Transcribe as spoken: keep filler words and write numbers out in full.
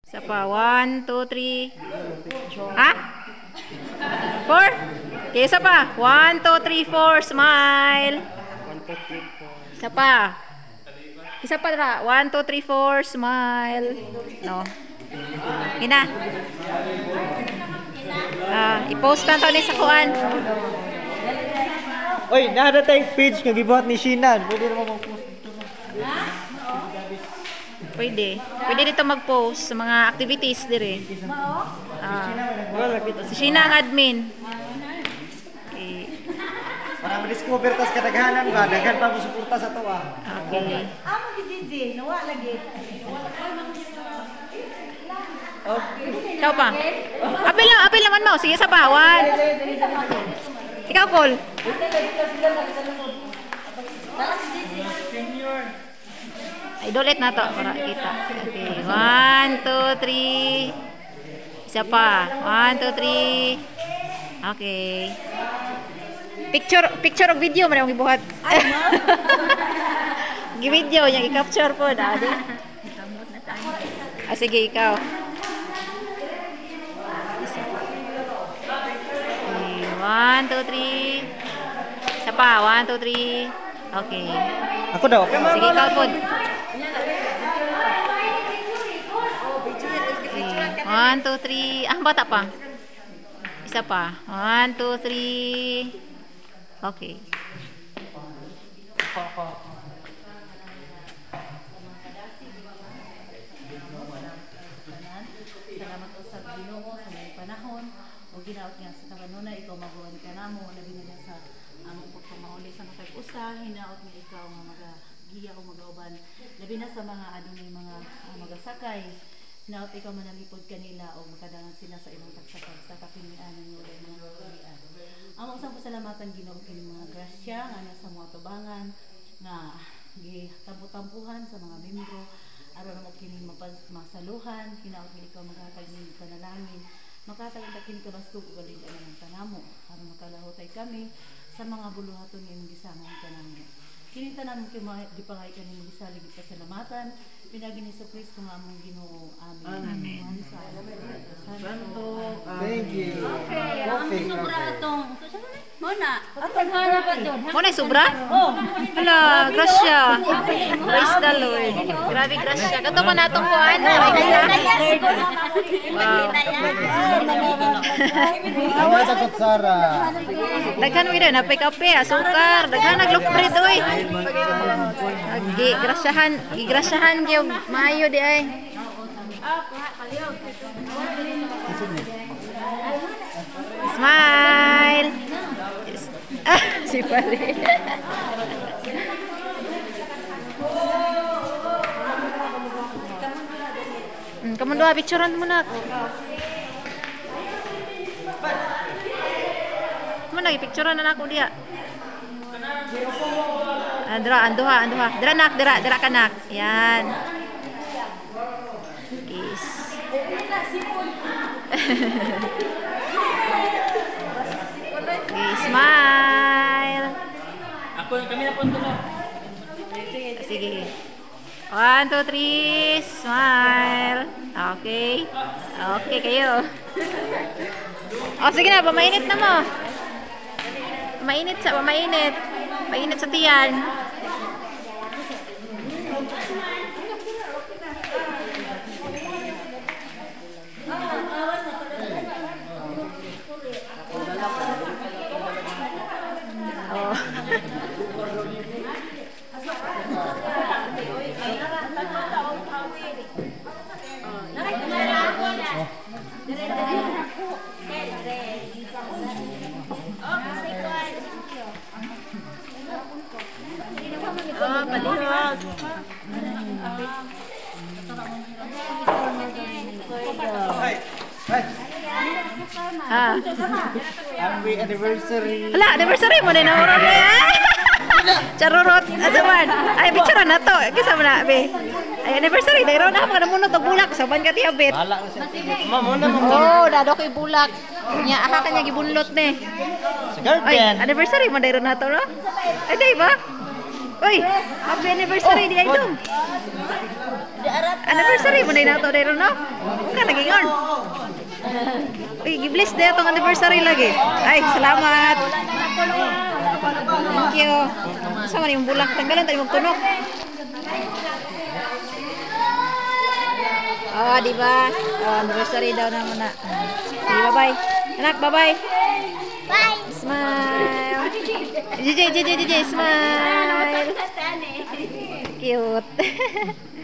Isa pa. One, two, three. Ha? Four? Okay, isa pa. One, two, three, four. Smile. Isa pa. Isa pa ra. One, two, three, four. Smile. No. Hina. Ah, i-post na to ni sa kuan. Oy, nada tayong page nga gibuhat ni Shinan. Pwede naman mag-post dito. Pwede. Pwede dito mag-post sa mga activities dire. Ah. Si Shina ang admin. Okay. Para ma-discover tas kadaghanan ba, daghan pa mo suporta sa to ah. Okay. Amo gid di, nawa lagi. Ikaw pa. Apil lang, apil naman mo. Sige, isa pa. One. Ikaw, Paul. Ay, ulit na to para kita. Okay. One, two, three. Isa pa. One, two, three. Okay. Picture, picture of video mo na yung ibuhat. Gi-video niya, i-capture po. Dali. Ah, sige, ikaw. Okay. One, two, three. Isa pa. One, two, three. Okay. Ako daw. Sige, ikaw po. One, two, three. Ah, bata pa. Isa pa. One, two, three. Okay. Salamat po sa Ginoo sa mga panahon o ginaot niya sa kanunay ikaw mabuhan ka namo labi na sa among pagpamauli sa matag usa hinaot ni ikaw nga magagiya o magauban labi na sa mga adunay mga uh, magasakay hinaot ikaw manalipod kanila o makadangan sila sa imong pagsakay sa kapinianan niyo o mga kapilian. Among sa pasalamatan Ginoo kini mga grasya nga nasa mga tubangan nga gitampo-tampuhan sa mga membro aron mo kini masaluhan hinaot ni ikaw maghatag ning panalangin makatagad kini kabastog ug galing ang tanamo aron makalahutay kami sa mga buluhaton nga imong gisamon kanamo kini tanan mo kay gipangay kani mo gisalig pasalamatan pinagi ni Kristo nga among Ginoo amen. Amen. Santo. Thank you. Okay, ang sobra atong muna atong hana pa jud. Mo na sobra? Oh, hala, grasya. Praise the Lord. Grabe grasya. Kato pa natong kuan. Wow. Ama sa kutsara. Daghan mi na napay kape, asukar, daghan nagloaf bread oy. Agi grasyahan, igrasyahan gyud maayo di ay. Smile. Ah, si Pali. Hmm, kamu doa picturean mo nak. Mo lagi picturean na ako diha. Andra, anduha, anduha. Dira nak, dira, dira kanak. Yan. Is. Okay, smile. Ako kami na punto na. Sige. One, two, three, smile. Okay. Okay kayo. Oh, sige na, pamainit na mo. Pamainit sa, pamainit. Mainit sa tiyan. Oh. Oh, palihog. Hey. Hey. Ah. Happy anniversary. Hala, anniversary mo na na Charurot. Asa man? Ay, picture na to. Kisa mo na, be. Ay, anniversary. Dahil na mga namunod o bulak. Saban ka tiyabit. Wala ko siya. Ma'am, muna mo. Oh, dado ko bulak. Nya, aha ka niya gibunlot ne. Sa Ay, girlfriend. anniversary mo dahil na to, no? Ay, di ba? Uy, happy anniversary di ay dong. Anniversary mo na inato dahil no? Ka naging on. Uy, gi-bless dahil itong anniversary lagi. Ay, salamat. Thank you. Sama na yung bulang. Tanggalan tayo magtunok. Oh, di ba? Oh, anniversary daw naman na. Sige, bye-bye. Anak, bye-bye. Bye. Smile. J J, J J, J J, smile. Cute.